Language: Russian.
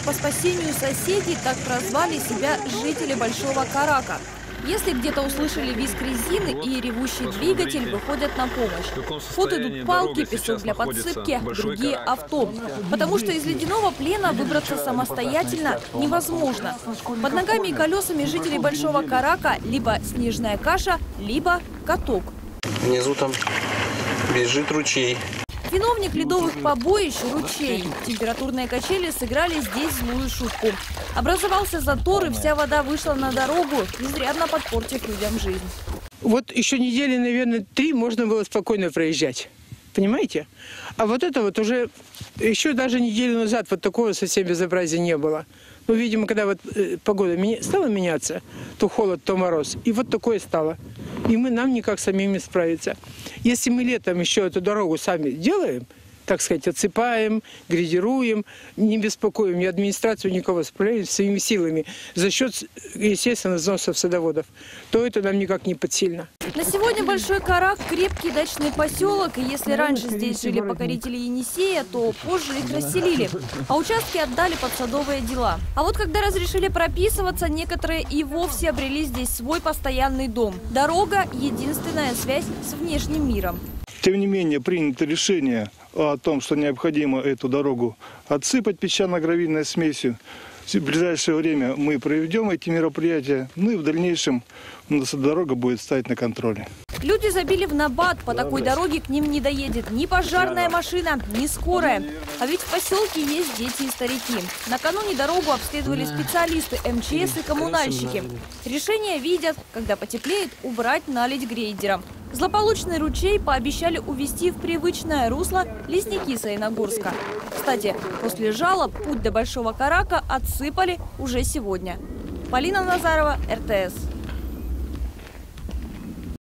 по спасению соседей, так прозвали себя жители Большого Карака. Если где-то услышали визг резины и ревущий двигатель, выходят на помощь. В ход идут палки, песок для подсыпки, другие авто. Потому что из ледяного плена выбраться самостоятельно невозможно. Под ногами и колесами жителей Большого Карака либо снежная каша, либо каток. Внизу там бежит ручей. Виновник ледовых побоищ – ручей. Температурные качели сыграли здесь злую шутку. Образовался затор, и вся вода вышла на дорогу, изрядно подпортив людям жизнь. Вот еще недели, наверное, 3 можно было спокойно проезжать. Понимаете? А вот это вот уже еще даже неделю назад вот такого совсем безобразия не было. Ну, видимо, когда вот погода стала меняться, то холод, то мороз. И вот такое стало. И нам никак самими справиться. Если мы летом еще эту дорогу сами делаем, так сказать, отсыпаем, грейдируем, не беспокоим ни администрацию, никого, справляемся своими силами за счет, естественно, взносов садоводов, то это нам никак не подсильно. На сегодня Большой Карак – крепкий дачный поселок, и если раньше здесь жили покорители Енисея, то позже их расселили, а участки отдали под садовые дела. А вот когда разрешили прописываться, некоторые и вовсе обрели здесь свой постоянный дом. Дорога – единственная связь с внешним миром. Тем не менее, принято решение о том, что необходимо эту дорогу отсыпать песчано-гравийной смесью. В ближайшее время мы проведем эти мероприятия, ну и в дальнейшем наша дорога будет стоять на контроле. Люди забили в набат, по такой дороге к ним не доедет ни пожарная машина, ни скорая. А ведь в поселке есть дети и старики. Накануне дорогу обследовали специалисты МЧС и коммунальщики. Решение видят, когда потеплеет, убрать наледь грейдером. Злополучный ручей пообещали увести в привычное русло лесники Саяногорска. Кстати, после жалоб путь до Большого Карака отсыпали уже сегодня. Полина Назарова, РТС.